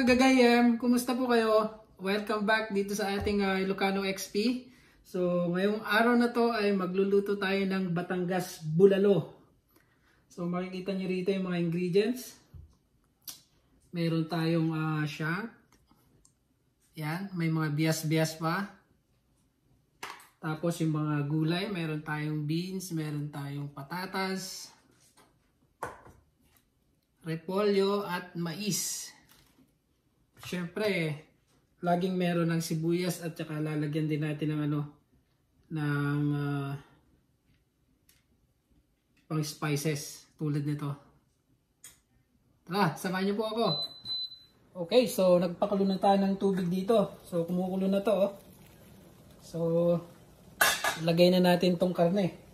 mga gagayem, kumusta po kayo? Welcome back dito sa ating Ilocano XP. So ngayong araw na to ay magluluto tayo ng Batangas Bulalo. So makikita nyo rito yung mga ingredients. Meron tayong shank. Yan, may mga bias-bias pa. Tapos yung mga gulay, meron tayong beans, meron tayong patatas, repolyo at mais. Siyempre, laging meron ng sibuyas at saka lalagyan din natin ng pang spices tulad nito. Tara, samahan niyo po ako. Okay, so nagpakulo na tayo ng tubig dito. So kumukulo na to, oh. So lagay na natin tong karne.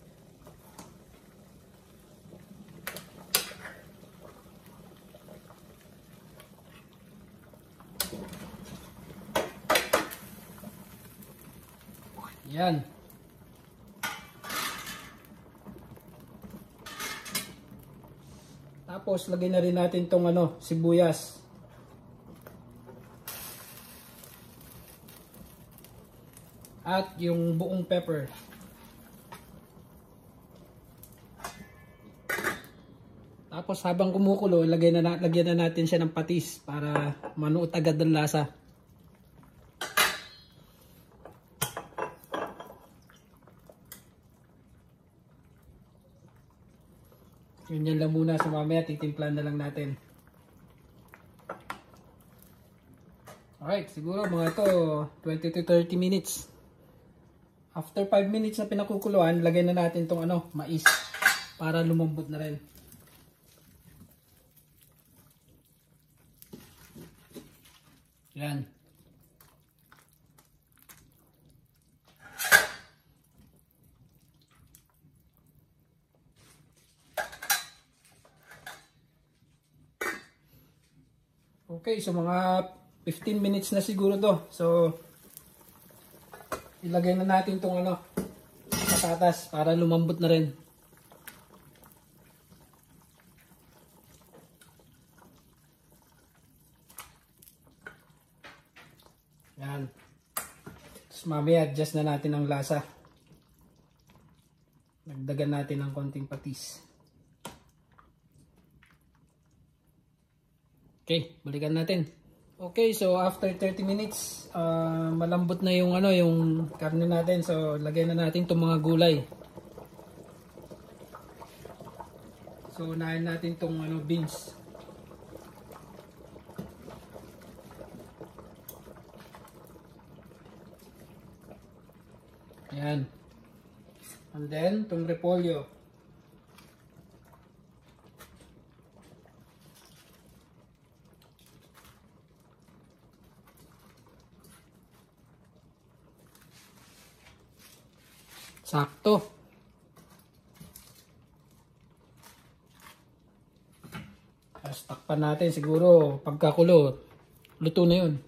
Yan. Tapos lagay na rin natin tong sibuyas. At yung buong pepper. Tapos habang kumukulo, lagyan na natin siya ng patis para manuot agad ang lasa. Ganyan lang muna, sa mamaya titimplan na lang natin. Alright, siguro mga to 20 to 30 minutes. After 5 minutes na pinakukuluan, lagay na natin tong mais para lumambot na rin. Yan. Okay, so mga 15 minutes na siguro to. So ilagay na natin tong patatas para lumambot na rin. Yan. Tapos mamaya adjust na natin ang lasa. Nagdagan natin ng konting patis. Okay, balikan natin. Okay, so after 30 minutes, malambot na yung yung karne natin. So lagay na natin itong mga gulay. So unahin natin itong beans. Yan. And then itong repolyo. Sakto. Tapos takpan natin siguro pagkakulo. Luto na yun.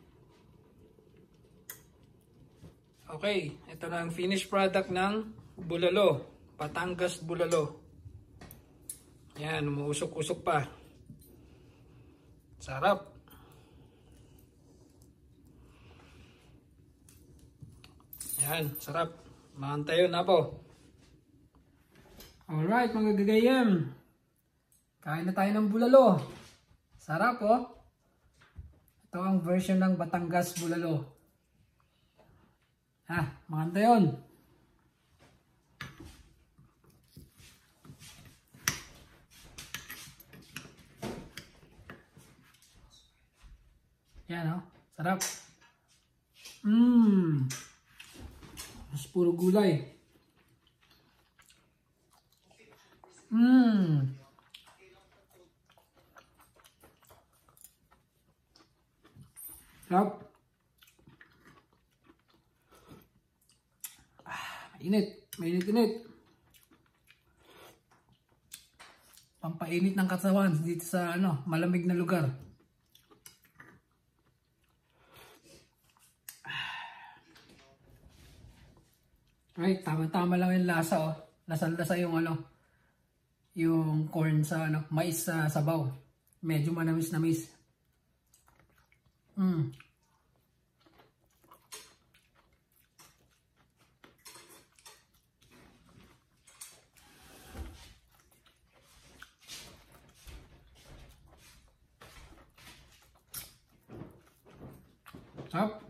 Okay, ito na ang finished product ng bulalo. Batangas Bulalo. Yan, umuusok-usok pa. Sarap. Yan, sarap. Maantayon na po. Alright mga gagayem. Kain na tayo ng bulalo. Sarap oh. Ito ang version ng Batangas Bulalo. Maantayon. Yan oh. Sarap. Mas puro gulay. Sarap. Mainit. Mainit-init. Pampainit ng katawan dito sa malamig na lugar. Right, tama-tama lang yung lasa oh. Lasa-lasa yung yung corn sa mais sa sabaw. Medyo manamis-namis. Mm. Sarap.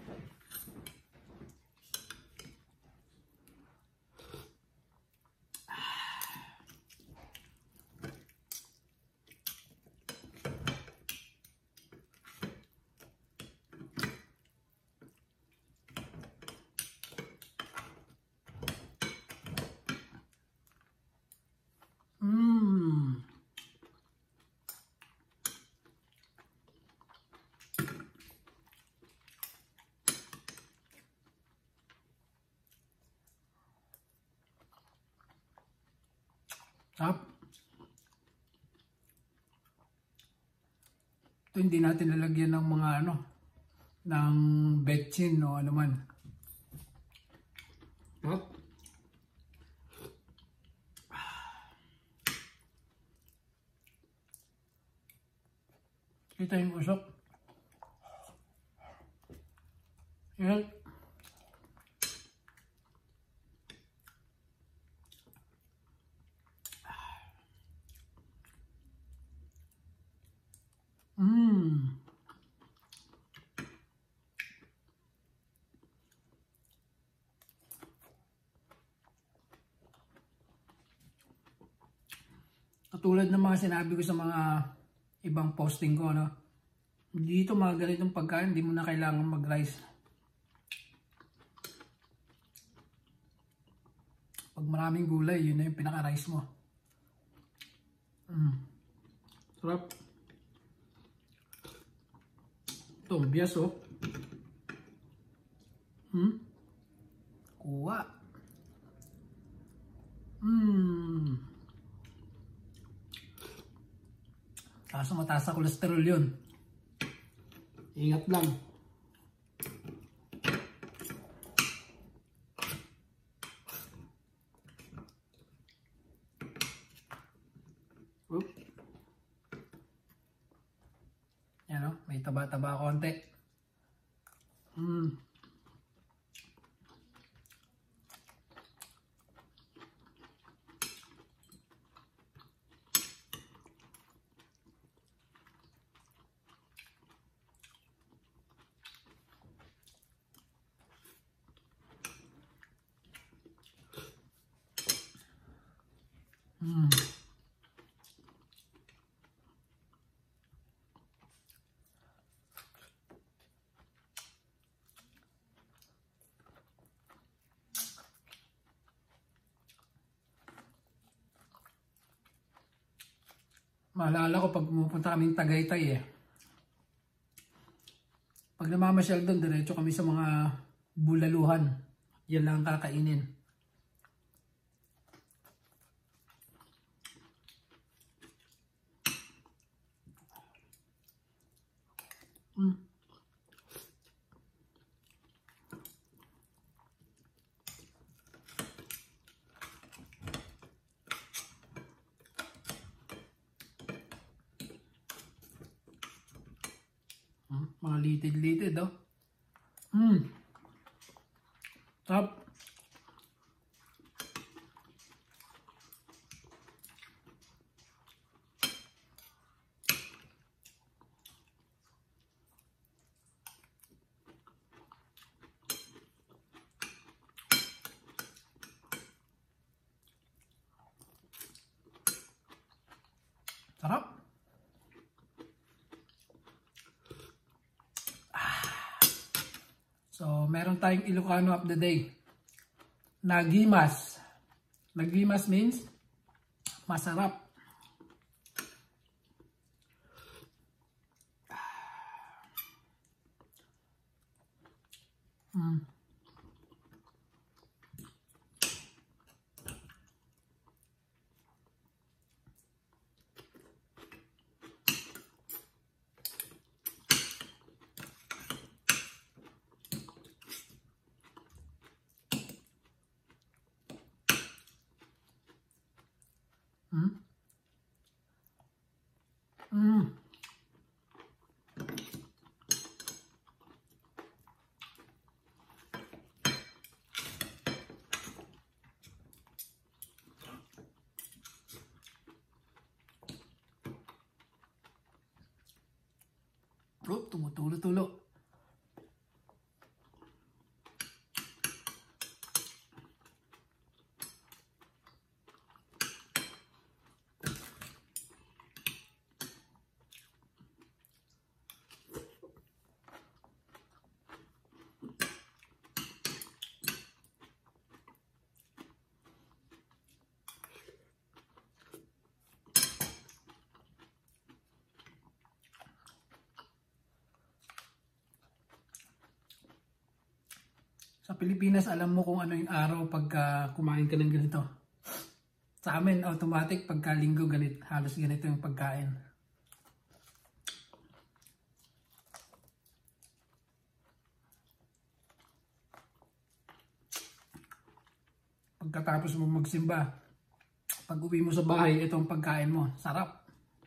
Mmm. Sarap. Ito hindi natin lalagyan ng mga ano, ng betchin o ano man. Sarap. Kita yung usok. Yan. Mmm. Katulad ng mga sinabi ko sa mga ibang posting ko, no? Dito mga ganitong pagkain, hindi mo na kailangan mag-rice. Pag maraming gulay, yun na yung pinaka-rice mo. Sarap. Ito, bias oh. Kuha. Kaso mataas sa kolesterol yun. Ingat lang. Oop. Yan o, may taba-taba konti. Maalala ko pag pumupunta kaming Tagaytay eh. Pag namamasyal doon, diretso kami sa mga bulaluhan. Yan lang ang kakainin. Mga litid-litid oh. Sarap. Sarap. So, meron tayong Ilocano of the day. Nagimas. Nagimas means masarap. Oh, tumutulo-tulo. Sa Pilipinas, alam mo kung ano yung araw pagka kumain ka ng ganito. Sa amin, automatic pagka linggo ganit, halos ganito yung pagkain. Pagkatapos mo magsimba, pag uwi mo sa bahay, itong pagkain mo. Sarap.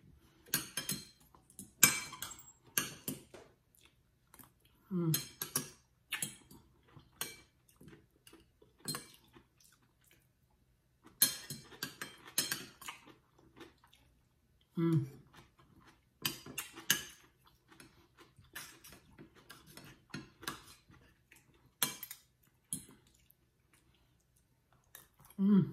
Mm. Mm. Mm.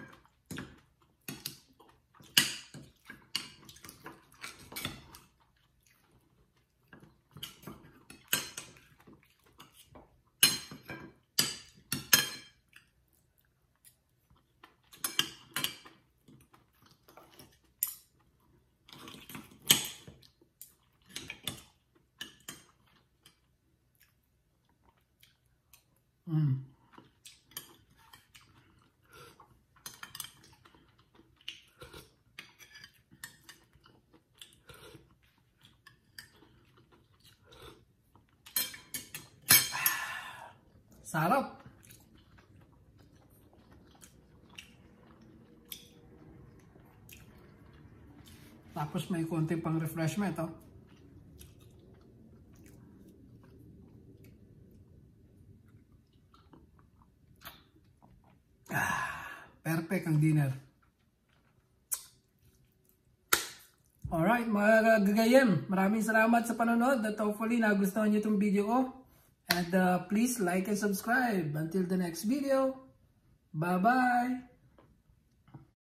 Mm. Sarap. Tapos may konti pang refreshment, oh. Perfect ang dinner. Alright, mga gagayem, maraming salamat sa panonood at hopefully nagustuhan nyo itong video ko. And please like and subscribe. Until the next video, bye-bye!